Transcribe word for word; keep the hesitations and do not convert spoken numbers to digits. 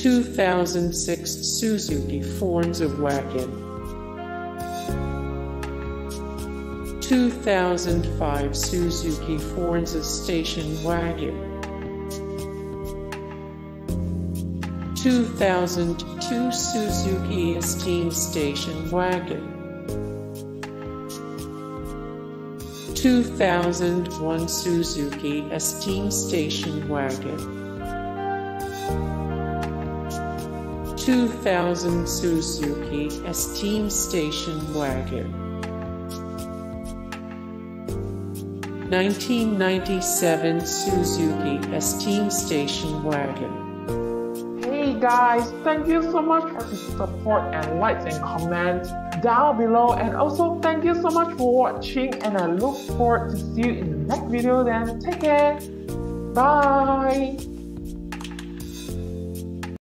two thousand six Suzuki Forenza Wagon, two thousand five Suzuki Forenza Station Wagon, two thousand two Suzuki Esteem Station Wagon, two thousand one Suzuki Esteem Station Wagon, two thousand Suzuki Esteem Station Wagon, nineteen ninety-seven Suzuki Esteem Station Wagon. Hey guys, thank you so much for the support and likes and comments down below, and also thank you so much for watching, and I look forward to see you in the next video. Then take care, bye.